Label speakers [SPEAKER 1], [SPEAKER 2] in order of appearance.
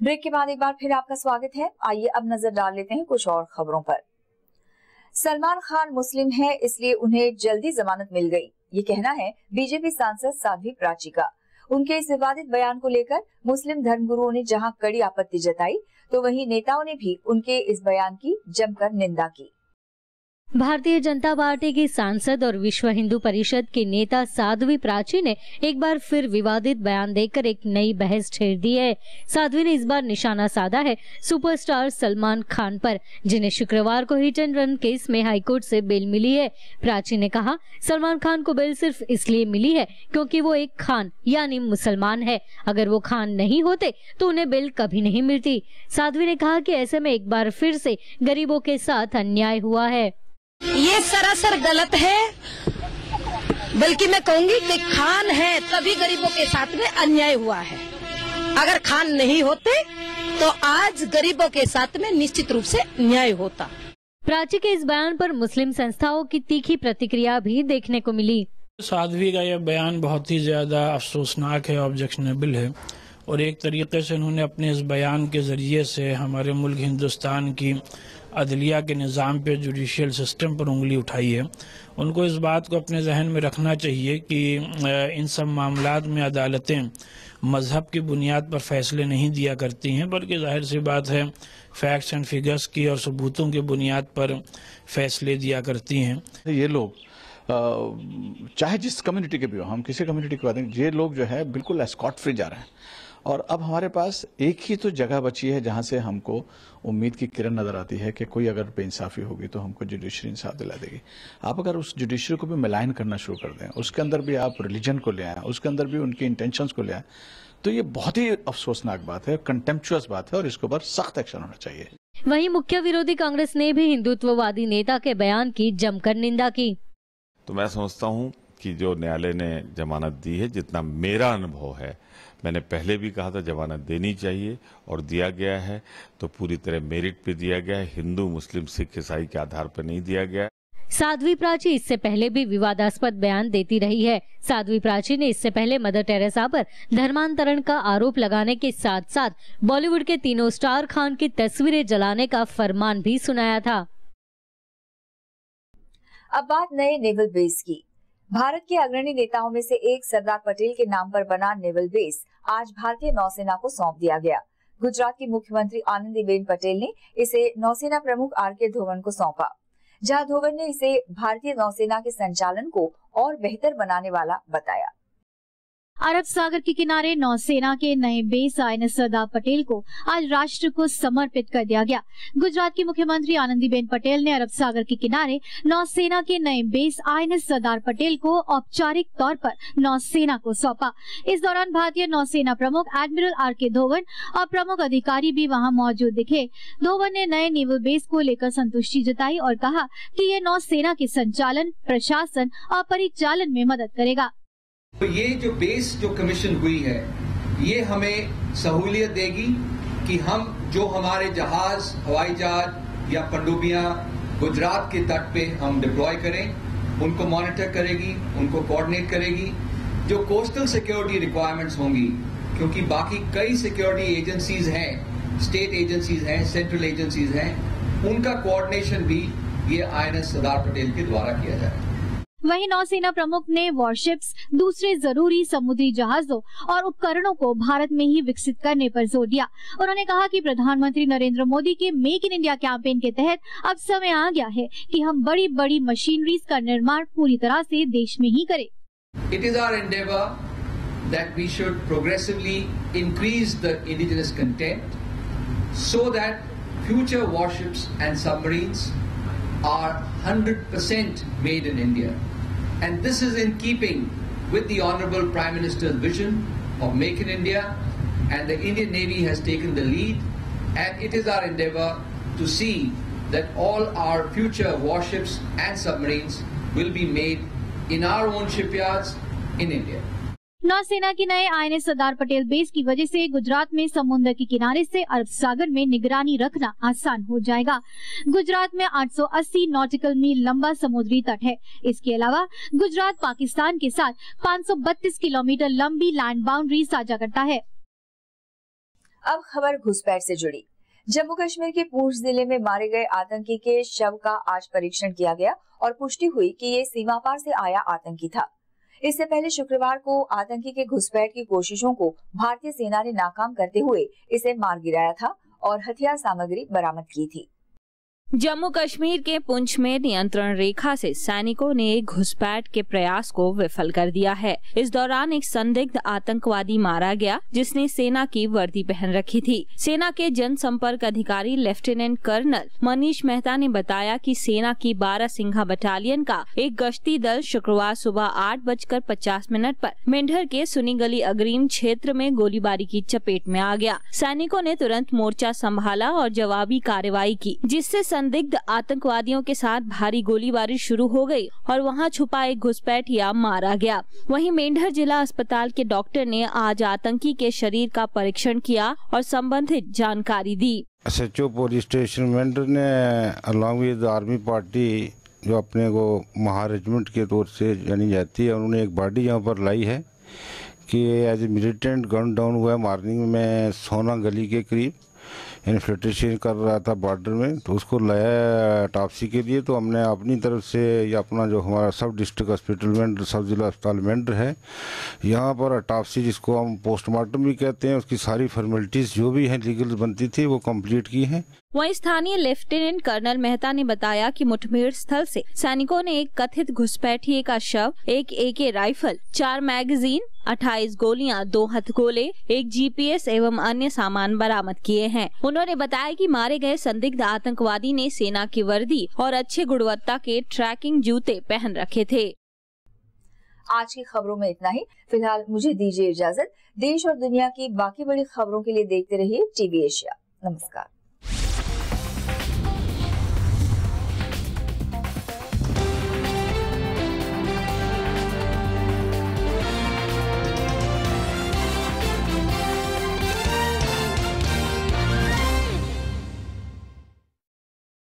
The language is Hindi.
[SPEAKER 1] ब्रेक के बाद एक बार फिर आपका स्वागत है। आइए अब नजर डाल लेते हैं कुछ और खबरों पर। सलमान खान मुस्लिम है, इसलिए उन्हें जल्दी जमानत मिल गई, ये कहना है बीजेपी सांसद साध्वी प्राची का। उनके इस विवादित बयान को लेकर मुस्लिम धर्मगुरुओं ने जहां कड़ी आपत्ति जताई, तो वहीं नेताओं ने भी उनके इस बयान की जमकर निंदा की।
[SPEAKER 2] भारतीय जनता पार्टी की सांसद और विश्व हिंदू परिषद के नेता साध्वी प्राची ने एक बार फिर विवादित बयान देकर एक नई बहस छेड़ दी है। साध्वी ने इस बार निशाना साधा है सुपरस्टार सलमान खान पर, जिन्हें शुक्रवार को हिट एंड रन केस में हाईकोर्ट से बेल मिली है। प्राची ने कहा, सलमान खान को बेल सिर्फ इसलिए मिली है क्योंकि वो एक खान यानी मुसलमान है। अगर वो खान नहीं होते तो उन्हें बेल कभी नहीं मिलती। साध्वी ने कहा कि ऐसे में एक बार फिर से गरीबों के साथ अन्याय हुआ है।
[SPEAKER 3] ये सरासर गलत है, बल्कि मैं कहूंगी कि खान है तभी गरीबों के साथ में अन्याय हुआ है। अगर खान नहीं होते तो आज गरीबों के साथ में निश्चित रूप से न्याय होता।
[SPEAKER 2] प्राची के इस बयान पर मुस्लिम संस्थाओं की तीखी प्रतिक्रिया भी देखने को मिली।
[SPEAKER 4] साध्वी का यह बयान बहुत ही ज्यादा अफसोसनाक है, ऑब्जेक्शनेबल है, और एक तरीके से उन्होंने अपने इस बयान के जरिए से हमारे मुल्क हिंदुस्तान की अदलिया के निज़ाम पे, जुडिशियल सिस्टम पर उंगली उठाई है। उनको इस बात को अपने जहन में रखना चाहिए कि इन सब मामलात में अदालतें मजहब की बुनियाद पर फैसले नहीं दिया करती हैं, बल्कि जाहिर सी बात है फैक्ट्स एंड फिगर्स की और सबूतों की बुनियाद पर फैसले दिया करती हैं।
[SPEAKER 5] ये लोग चाहे जिस कम्युनिटी के भी हो, हम किसी कम्युनिटी की बात नहीं, ये लोग जो है बिल्कुल एस्कॉट फ्री जा रहे हैं। और अब हमारे पास एक ही तो जगह बची है जहां से हमको उम्मीद की किरण नजर आती है कि कोई अगर बेइंसाफी होगी तो हमको जुडिशरी इंसाफ दिला देगी। आप अगर उस जुडिशरी को भी मिलान करना शुरू कर दें, उसके अंदर भी आप रिलीजन को ले आए, उसके अंदर भी उनकी इंटेंशंस को ले आए, तो ये बहुत ही अफसोसनाक बात है, कंटेम्पचुअस बात है, और इसके ऊपर सख्त एक्शन होना चाहिए।
[SPEAKER 2] वहीं मुख्य विरोधी कांग्रेस ने भी हिंदुत्ववादी नेता के बयान की जमकर निंदा की।
[SPEAKER 6] तो मैं समझता हूं कि जो न्यायालय ने जमानत दी है, जितना मेरा अनुभव है, मैंने पहले भी कहा था जमानत देनी चाहिए और दिया गया है, तो पूरी तरह मेरिट पे दिया गया है, हिंदू मुस्लिम सिख ईसाई के आधार पर नहीं दिया गया।
[SPEAKER 2] साध्वी प्राची इससे पहले भी विवादास्पद बयान देती रही है। साध्वी प्राची ने इससे पहले मदर टेरेसा पर धर्मांतरण का आरोप लगाने के साथ साथ बॉलीवुड के तीनों स्टार खान की तस्वीरें जलाने का फरमान भी सुनाया था।
[SPEAKER 1] अब बात नए नेवल बेस की। भारत के अग्रणी नेताओं में से एक सरदार पटेल के नाम पर बना नेवल बेस आज भारतीय नौसेना को सौंप दिया गया। गुजरात की मुख्यमंत्री आनंदीबेन पटेल ने इसे नौसेना प्रमुख आर.के. धोवन को सौंपा, जहां धोवन ने इसे भारतीय नौसेना के संचालन को और बेहतर बनाने वाला बताया।
[SPEAKER 7] अरब सागर के किनारे नौसेना के नए बेस INS सरदार पटेल को आज राष्ट्र को समर्पित कर दिया गया। गुजरात की मुख्यमंत्री आनंदीबेन पटेल ने अरब सागर के किनारे नौसेना के नए बेस INS सरदार पटेल को औपचारिक तौर पर नौसेना को सौंपा। इस दौरान भारतीय नौसेना प्रमुख एडमिरल R.के. धोवन और प्रमुख अधिकारी भी वहां मौजूद दिखे। धोवन ने नए नेवल बेस को लेकर संतुष्टि जताई और कहा कि ये नौसेना के संचालन, प्रशासन और परिचालन में मदद करेगा।
[SPEAKER 8] तो ये जो बेस जो कमीशन हुई है, ये हमें सहूलियत देगी कि हम जो हमारे जहाज, हवाई जहाज या पनडुब्बियां गुजरात के तट पे हम डिप्लॉय करें, उनको मॉनिटर करेगी, उनको कोऑर्डिनेट करेगी। जो कोस्टल सिक्योरिटी रिक्वायरमेंट्स होंगी, क्योंकि बाकी कई सिक्योरिटी एजेंसीज हैं, स्टेट एजेंसीज हैं, सेंट्रल एजेंसीज हैं, उनका कोऑर्डिनेशन भी ये INS सरदार पटेल के द्वारा किया जाएगा।
[SPEAKER 7] वहीं नौसेना प्रमुख ने वॉरशिप्स, दूसरे जरूरी समुद्री जहाजों और उपकरणों को भारत में ही विकसित करने पर जोर दिया। उन्होंने कहा कि प्रधानमंत्री नरेंद्र मोदी के मेक इन इंडिया कैंपेन के तहत अब समय आ गया है कि हम बड़ी बड़ी मशीनरीज का निर्माण पूरी तरह से देश में ही करें।
[SPEAKER 8] It is our endeavor that we should progressively increase the indigenous content so that future warships and submarines are 100% made in India. And this is in keeping with the Honorable Prime Minister's vision of Make in India, and the Indian Navy has taken the lead, and it is our endeavor to see that all our future warships and submarines will be made in our own shipyards in India.
[SPEAKER 7] नौसेना के नए INS सरदार पटेल बेस की वजह से गुजरात में समुद्र के किनारे से अरब सागर में निगरानी रखना आसान हो जाएगा। गुजरात में 880 नॉटिकल मील लंबा समुद्री तट है। इसके अलावा गुजरात पाकिस्तान के साथ 532 किलोमीटर लंबी लैंड बाउंड्री साझा करता है।
[SPEAKER 1] अब खबर घुसपैठ से जुड़ी। जम्मू कश्मीर के पूंछ जिले में मारे गए आतंकी के शव का आज परीक्षण किया गया और पुष्टि हुई कि ये सीमा पार से आया आतंकी था। इससे पहले शुक्रवार को आतंकी के घुसपैठ की कोशिशों को भारतीय सेना ने नाकाम करते हुए इसे मार गिराया था और हथियार सामग्री बरामद की थी।
[SPEAKER 9] जम्मू कश्मीर के पुंछ में नियंत्रण रेखा से सैनिकों ने एक घुसपैठ के प्रयास को विफल कर दिया है। इस दौरान एक संदिग्ध आतंकवादी मारा गया जिसने सेना की वर्दी पहन रखी थी। सेना के जनसंपर्क अधिकारी लेफ्टिनेंट कर्नल मनीष मेहता ने बताया कि सेना की 12 सिंघा बटालियन का एक गश्ती दल शुक्रवार सुबह 8:50 पर मेंढर के सुनी गली अग्रिम क्षेत्र में गोलीबारी की चपेट में आ गया। सैनिकों ने तुरंत मोर्चा संभाला और जवाबी कार्रवाई की, जिससे संदिग्ध आतंकवादियों के साथ भारी गोलीबारी शुरू हो गई और वहां छुपा एक घुसपैठिया मारा गया। वहीं मेंढर जिला अस्पताल के डॉक्टर ने आज आतंकी के शरीर का परीक्षण किया और संबंधित जानकारी दी।
[SPEAKER 10] SHO पुलिस स्टेशन मेंढर ने अलॉन्ग विद आर्मी पार्टी जो अपने को महा रेजिमेंट के तौर से जानी जाती है, उन्होंने एक बॉडी यहाँ पर लाई है कि as a militant gun down हुआ मॉर्निंग में सोना गली के करीब इन्फिल्ट्रेशन कर रहा था बॉर्डर में, तो उसको लाया टॉप्सी के लिए। तो हमने अपनी तरफ से या अपना जो हमारा सब डिस्ट्रिक्ट हॉस्पिटल मेंढर सब जिला अस्पताल मेंढर है, यहाँ पर टॉप्सी जिसको हम पोस्टमार्टम भी कहते हैं, उसकी सारी फॉर्मेलिटीज जो भी हैं लीगल बनती थी वो कंप्लीट की हैं।
[SPEAKER 9] वहीं स्थानीय लेफ्टिनेंट कर्नल मेहता ने बताया कि मुठभेड़ स्थल से सैनिकों ने एक कथित घुसपैठिए का शव, एक AK राइफल, 4 मैगजीन, 28 गोलियां, 2 हथगोले, एक GPS एवं अन्य सामान बरामद किए हैं। उन्होंने बताया कि मारे गए संदिग्ध आतंकवादी ने सेना की वर्दी और अच्छे गुणवत्ता के ट्रैकिंग जूते पहन रखे थे।
[SPEAKER 1] आज की खबरों में इतना ही। फिलहाल मुझे दीजिए इजाजत। देश और दुनिया की बाकी बड़ी खबरों के लिए देखते रहिए TV एशिया। नमस्कार।